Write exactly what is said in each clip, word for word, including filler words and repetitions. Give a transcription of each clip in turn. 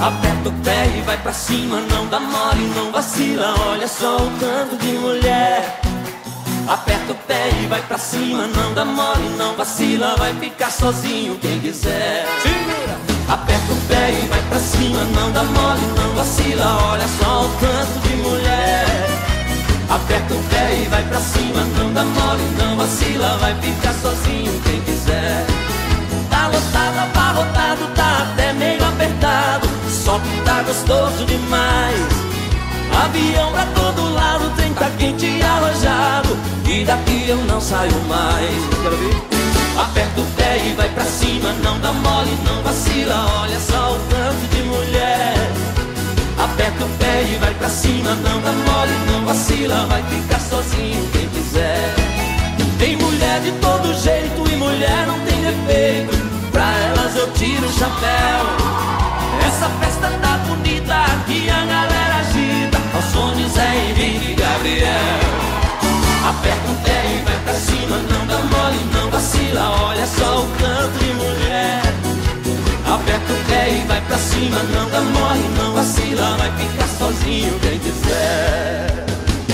Aperta o pé e vai pra cima, não dá mole, não vacila. Olha só o tanto de mulher. Aperta o pé e vai pra cima, não dá mole, não vacila. Vai ficar sozinho quem quiser. Segura! Aperta o pé e vai pra cima, não dá mole, não vacila. Olha só o tanto de mulher. Aperta o pé e vai pra cima, não dá mole, não vacila. Vai ficar sozinho quem quiser. Tá lotado, abarrotado, tá até meio apertado, só que tá gostoso demais. Avião pra todo lado, trem tá quente e arrojado, e daqui eu não saio mais. Quero ver? Aperta o pé e vai pra cima, não dá mole, não vacila. Olha só o tanto de mulher. Aperta o pé e vai pra cima, não dá mole, não vacila. Vai ficar sozinho quem quiser. Tem mulher de todo jeito e mulher não tem defeito, pra elas eu tiro o chapéu. Essa festa tá bonita, aqui a galera agita ao som de Zé Henrique e Gabriel. Aperta o pé e vai pra cima, não dá mole, não vacila. Olha só o tanto de mulher. Aperta o pé e vai pra cima, não dá mole, não vacila. Vai ficar sozinho quem quiser.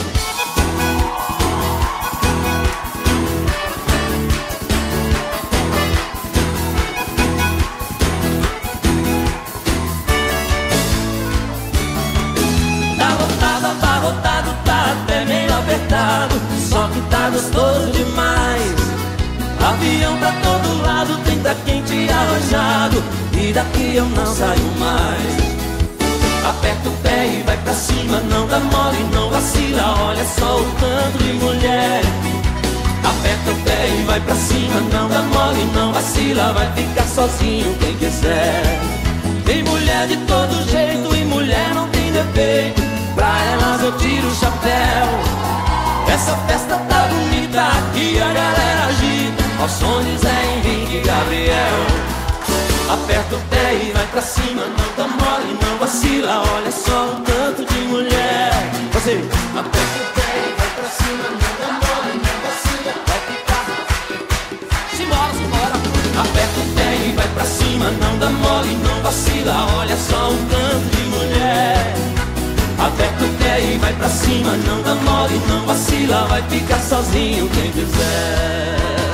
Tá lotado, abarrotado, tá até meio apertado, só que tá gostoso demais. Avião pra todo lado, trem tá quente e arrojado, e daqui eu não saio mais. Aperta o pé e vai pra cima, não dá mole, não vacila. Olha só o tanto de mulher. Aperta o pé e vai pra cima, não dá mole, não vacila. Vai ficar sozinho quem quiser. Tem mulher de todo jeito e mulher não tem defeito, pra elas eu tiro o chapéu. Essa festa tá bonita, aqui a galera agita ao som de Zé Henrique e Gabriel. Aperta o pé e vai pra cima, não dá mole, não vacila. Olha só o tanto de mulher. Você aperta o pé e vai pra cima, não dá mole, não vacila. Vai ficar. Simbora, simbora. Aperta o pé e vai pra cima, não dá mole, não vacila. Olha só o tanto de mulher. Aperta o pé e vai pra cima, não dá mole, não vacila. Vai ficar sozinho quem quiser.